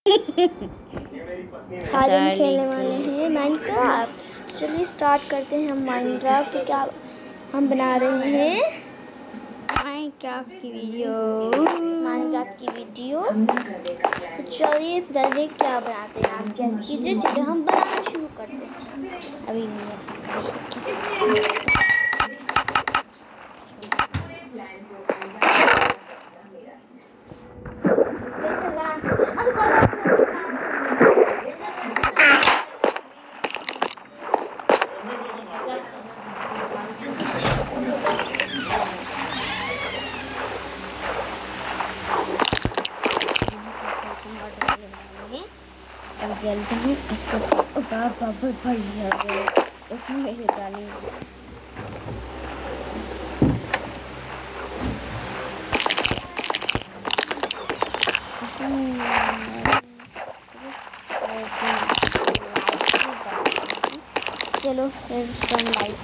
आज हम खेलने वाले हैं माइनक्राफ्ट। चलिए स्टार्ट करते हैं हम माइनक्राफ्ट। तो क्या हम बना रहे हैं माइनक्राफ्ट की वीडियो। तो चलिए देखिए क्या बनाते हैं। आप गैस कीजिए, चलिए हम बनाना शुरू करते हैं। अभी अब जल्दी ही इसको बढ़िया इसमें ऐसे डालेंगे। चलो फिर लाइट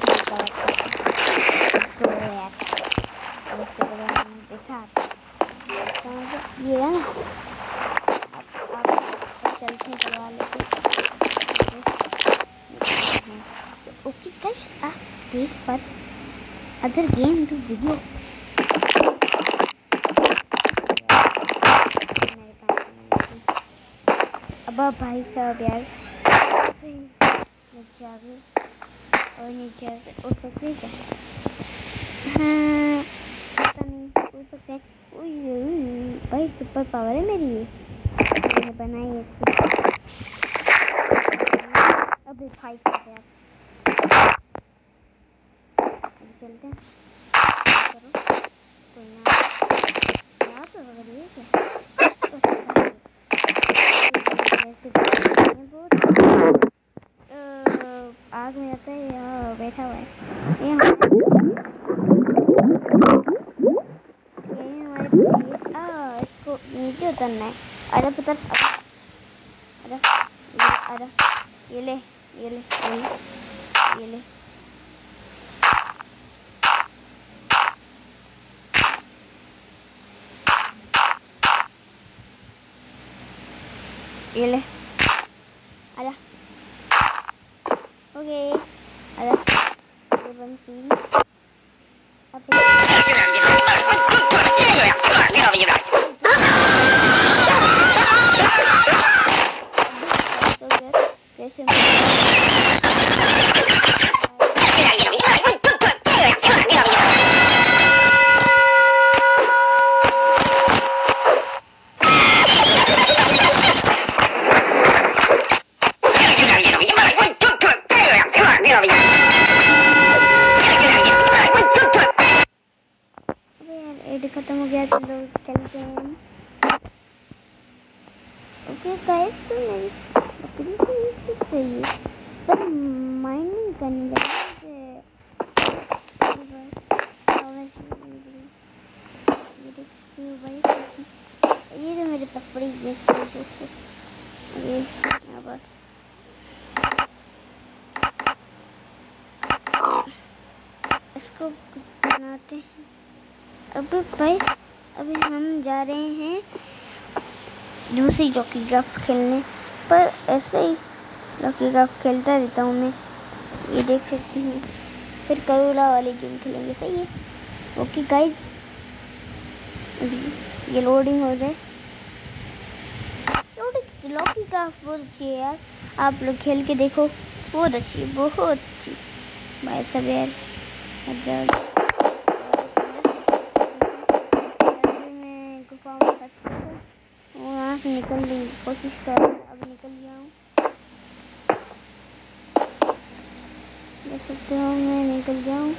देखा ये है ना। चलते हैं करवा लेते। तो ओके गाइस, आप देख पर अदर गेम टू वीडियो। अब भाई साहब यार नीचे आ गए और नीचे से उठ सकते हैं क्या? हाँ पता नहीं, उठ सकते हैं। भाई सुपर पावर है मेरी ये। मैंने बनाई है अभी फाइट करते हैं। अभी चलते हैं। करो कोई ना यहाँ तो अगर ये क्या आग में आता है। यहाँ बैठा हुआ है ये हमारे इसको नीचे उतरना है। अरे पुत्र अरे ये ले ये ले ये ले ये ले आजा। ओके आजा ये बंसी कैसे खत्म हो गया। चलो चलते हैं। ओके गाइस, तो मेरी बकरी को ये चाहिए पर माइनिंग करने लगे। ये तो मेरे पास पड़ी है ये बस इसको बनाते हैं। अभी भाई अभी हम जा रहे हैं दूसरी लॉकी क्राफ्ट खेलने। पर ऐसे ही लॉकी क्राफ्ट खेलता रहता हूँ मैं, ये देख सकती हूँ। फिर करोला वाली गेम खेलेंगे, सही है। ओके गाइस, अभी ये लोडिंग हो जाए। लॉकी क्राफ्ट बहुत अच्छी है यार, आप लोग खेल के देखो, बहुत अच्छी है, बहुत अच्छी। भाई सब यार वहाँ से निकलने की कोशिश कर रहा हूँ। अब निकल गया हूँ, देख सकते हो मैं निकल गया हूँ।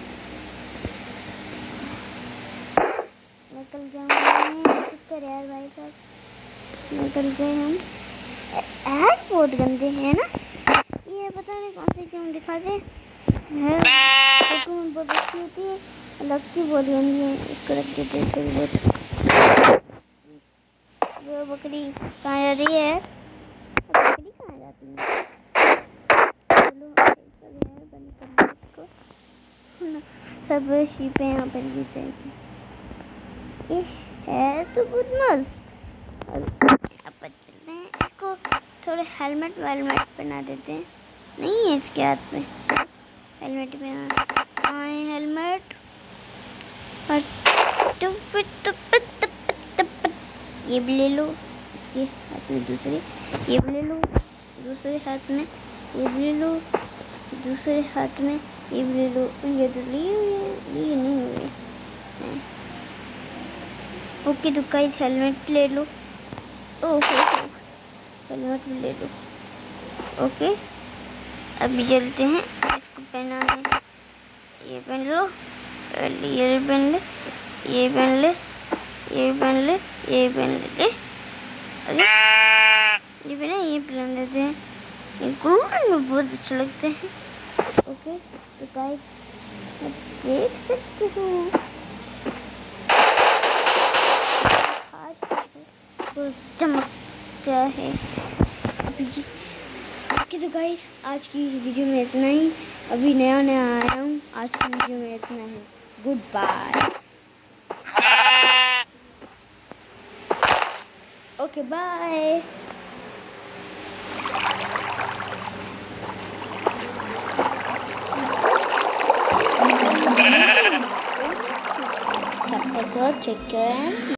शुक्र यार भाई साहब, निकल गए हम। ऐड बहुत गंदे हैं ना ये, पता नहीं कौन से गेम दिखाते हैं। बहुत अच्छी होती है, लगती बहुत गंदी है। इसको रख देते हैं थोड़ी बहुत। वो बकरी कहाँ जा रही है? बकरी कहाँ जाती है? चलो बंद कर इसको। सब शीपें यहाँ पर भी जाएगी। ये है तो बहुत मस्त। अब चलते हैं। थोड़े हेलमेट वेलमेट पहना देते हैं। नहीं है इसके हाथ में हेलमेट पहना। हेलमेट ये भी ले लो, इसके हाथ में दूसरे, ये भी ले लो दूसरे हाथ में, ये भी ले लो दूसरे हाथ में, ये भी ले लो। ये तो लिए नहीं हुए। ओके तो गाइस हेलमेट ले लो। ओके हेलमेट भी ले लो। ओके अभी चलते हैं, इसको पहना दें। ये पहन लो, ये पहन ले, ये पहन ले, ये पहन ले, ये पहन ले। अरे ये पहना, ये पहन लेते हैं। ये गोल्डन में बहुत अच्छे लगते हैं। ओके तो गाइस मैं देख सकती हूँ तो चमकता है अभी। ओके तो गाइस आज की वीडियो में इतना ही। अभी नया आया हूँ, आज की वीडियो में इतना है। Good bye. Okay bye. Take care.